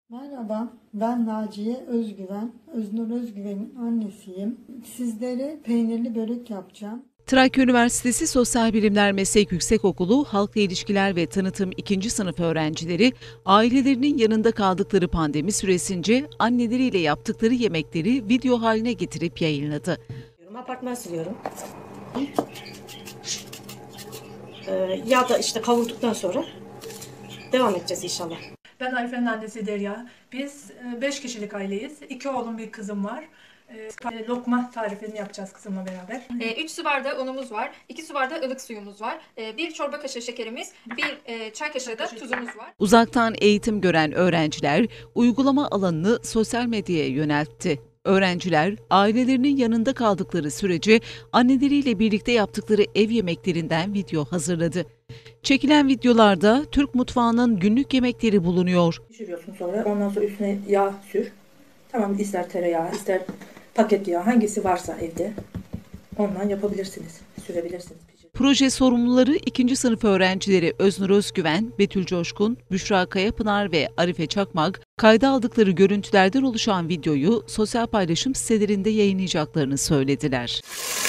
Merhaba, ben Naciye Özgüven, Öznur Özgüven'in annesiyim. Sizlere peynirli börek yapacağım. Trakya Üniversitesi Sosyal Bilimler Meslek Yüksekokulu Halkla İlişkiler ve Tanıtım 2. sınıf öğrencileri ailelerinin yanında kaldıkları pandemi süresince anneleriyle yaptıkları yemekleri video haline getirip yayınladı. Apartman siliyorum. Ya da işte kavurduktan sonra devam edeceğiz inşallah. Ben Arife'nin annesi Derya. Biz 5 kişilik aileyiz. 2 oğlum, bir kızım var. Lokma tarifini yapacağız kızımla beraber. 3 su bardağı unumuz var, 2 su bardağı ılık suyumuz var, 1 çorba kaşığı şekerimiz, 1 çay kaşığı da tuzumuz var. Uzaktan eğitim gören öğrenciler uygulama alanını sosyal medyaya yöneltti. Öğrenciler ailelerinin yanında kaldıkları sürece anneleriyle birlikte yaptıkları ev yemeklerinden video hazırladı. Çekilen videolarda Türk mutfağının günlük yemekleri bulunuyor. Pişiriyorsun sonra ondan sonra üstüne yağ sür. Tamam, ister tereyağı ister paket yağ hangisi varsa evde ondan yapabilirsiniz, sürebilirsiniz. Proje sorumluları 2. sınıf öğrencileri Öznur Özgüven, Betül Coşkun, Büşra Kayapınar ve Arife Çakmak, kayda aldıkları görüntülerden oluşan videoyu sosyal paylaşım sitelerinde yayınlayacaklarını söylediler.